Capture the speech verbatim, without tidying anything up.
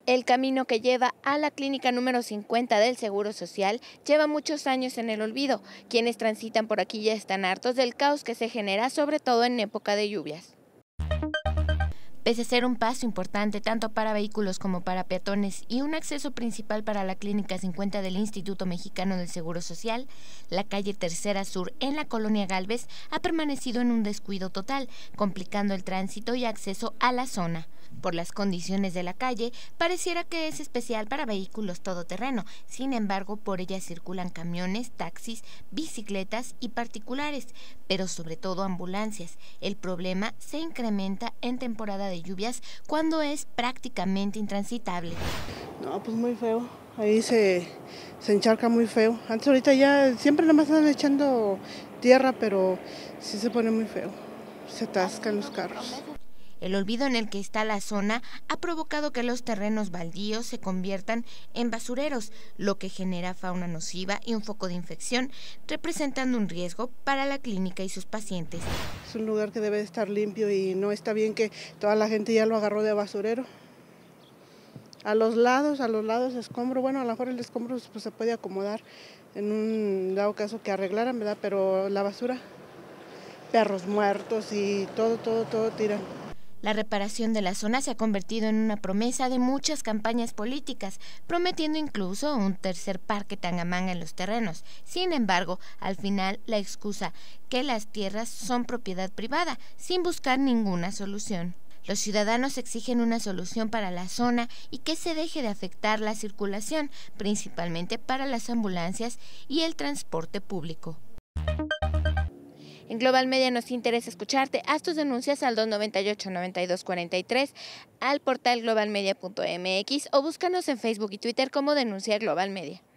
El camino que lleva a la clínica número cincuenta del Seguro Social lleva muchos años en el olvido. Quienes transitan por aquí ya están hartos del caos que se genera, sobre todo en época de lluvias. Pese a ser un paso importante tanto para vehículos como para peatones y un acceso principal para la Clínica cincuenta del Instituto Mexicano del Seguro Social, la calle Tercera Sur en la colonia Gálvez ha permanecido en un descuido total, complicando el tránsito y acceso a la zona. Por las condiciones de la calle, pareciera que es especial para vehículos todoterreno. Sin embargo, por ella circulan camiones, taxis, bicicletas y particulares, pero sobre todo ambulancias. El problema se incrementa en temporada de lluvias cuando es prácticamente intransitable. No, pues muy feo. Ahí se, se encharca muy feo. Antes ahorita ya siempre nada más están echando tierra, pero sí se pone muy feo. Se atascan los carros. El olvido en el que está la zona ha provocado que los terrenos baldíos se conviertan en basureros, lo que genera fauna nociva y un foco de infección, representando un riesgo para la clínica y sus pacientes. Es un lugar que debe estar limpio y no está bien que toda la gente ya lo agarró de basurero. A los lados, a los lados escombro, bueno, a lo mejor el escombro pues, se puede acomodar en un dado caso que arreglaran, ¿verdad? Pero la basura, perros muertos y todo, todo, todo tiran. La reparación de la zona se ha convertido en una promesa de muchas campañas políticas, prometiendo incluso un tercer parque Tangamanga en los terrenos. Sin embargo, al final la excusa que las tierras son propiedad privada, sin buscar ninguna solución. Los ciudadanos exigen una solución para la zona y que se deje de afectar la circulación, principalmente para las ambulancias y el transporte público. En Global Media nos interesa escucharte. Haz tus denuncias al dos noventa y ocho, noventa y dos cuarenta y tres, al portal global media punto m x o búscanos en Facebook y Twitter como Denuncia Global Media.